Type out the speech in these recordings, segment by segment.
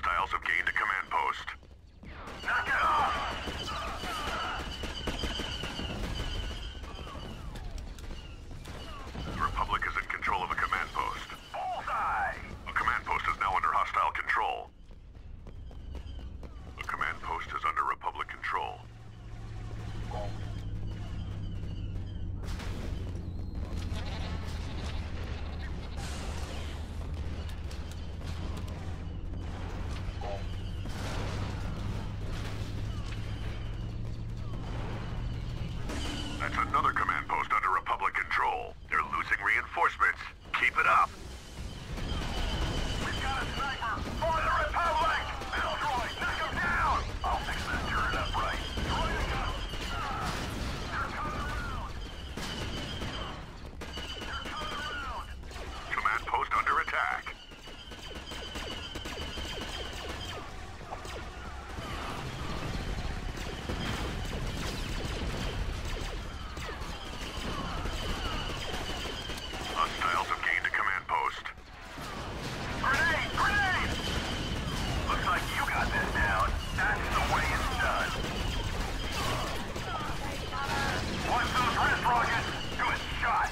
Hostiles have gained a command post. Knock it off! The Republic is in control of a command post. Bullseye! A command post is now under hostile control. The command post is under Republic control. That's another command post under Republic control. They're losing reinforcements. Keep it up. We've got a sniper for the Republic! Metal droid, knock him down! I'll fix this turret up right. Droid to go! They're coming around! They're coming around! Command post under attack. Hostiles have gained a command post. Grenade! Grenade! Looks like you got this down. That's the way it's done. Watch those wrist rockets! Good shot!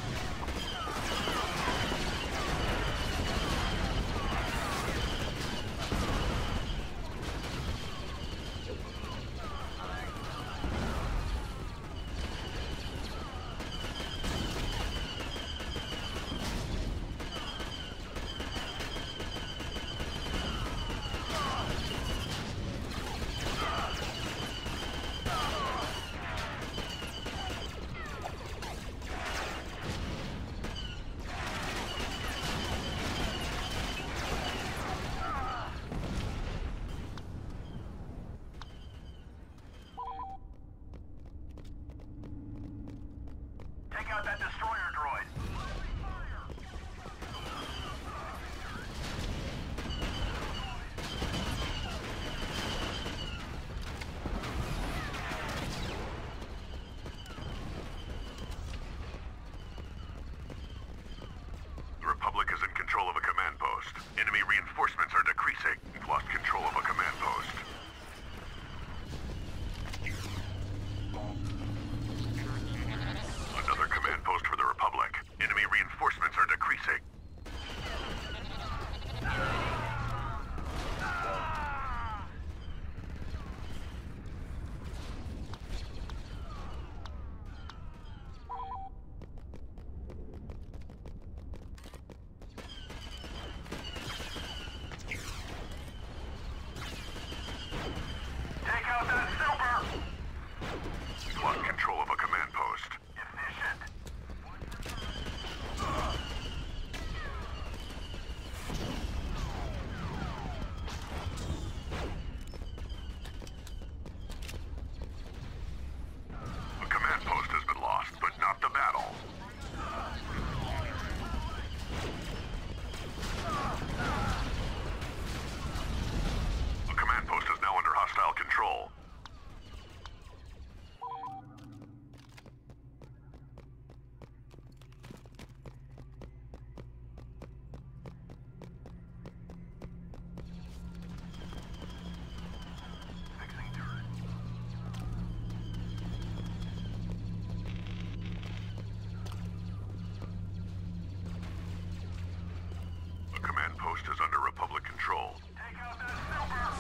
Take out that destroyer droid. The Republic is in control of a command post. Enemy reinforcements are decreasing. We've lost control of a command post. Another command post for the Republic. Enemy reinforcements are decreasing. Take out that super! We've lost control of a command post. Efficient. A command post has been lost, but not the battle. A command post is now under hostile control. Fixing turret. A command post is under Republic control. Take out that super!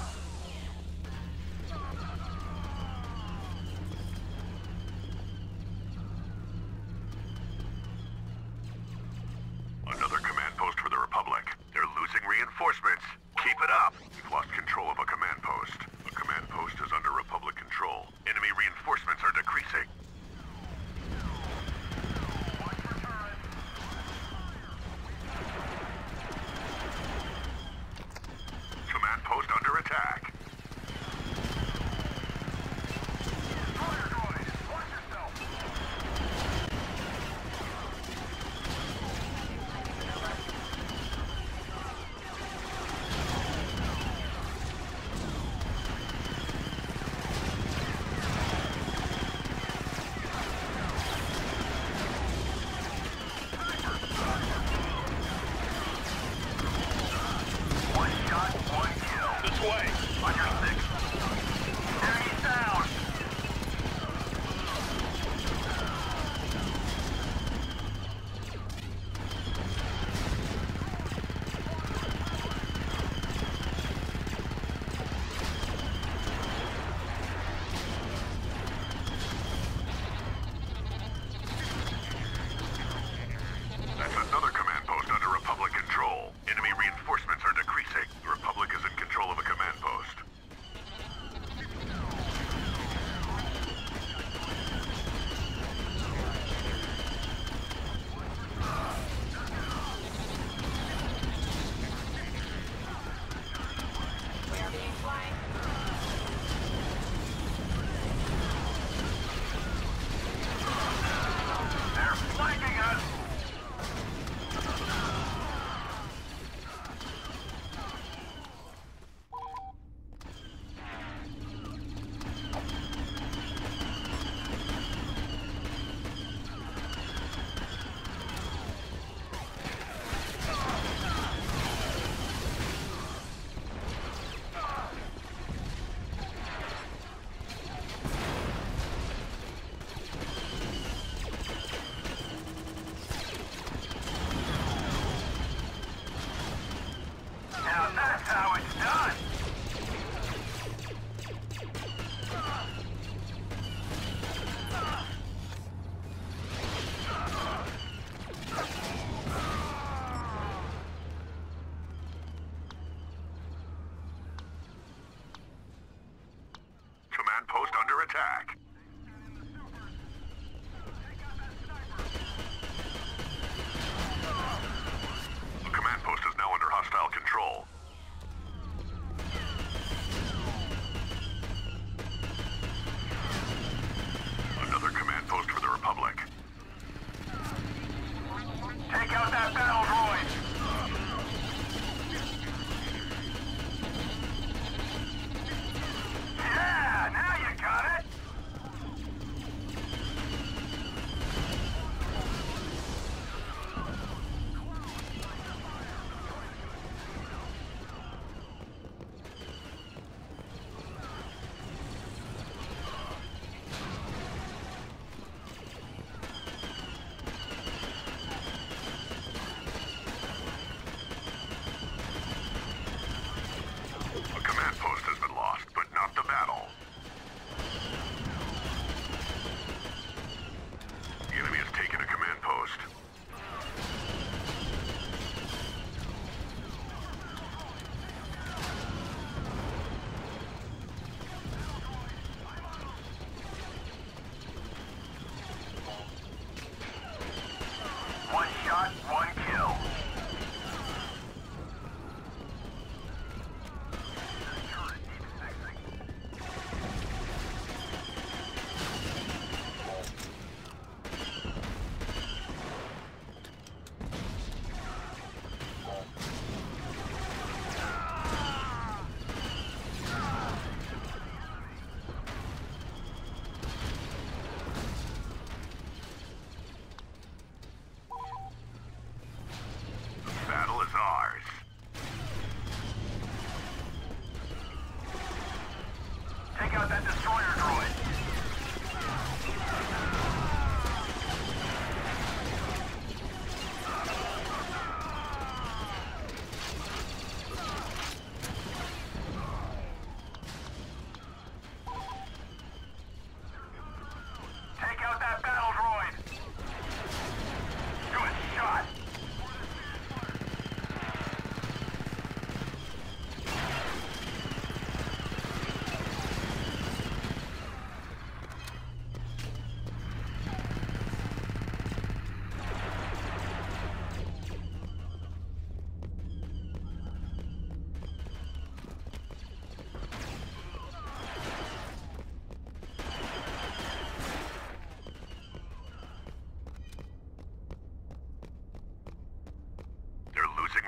Another command post for the Republic. They're losing reinforcements. Keep it up. We've lost control of a command post. A command post is under Republic control. Enemy reinforcements are decreasing. Watch for turret.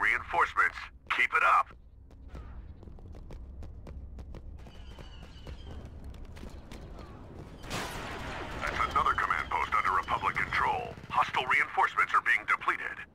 reinforcements. Keep it up. That's another command post under Republic control. Hostile reinforcements are being depleted.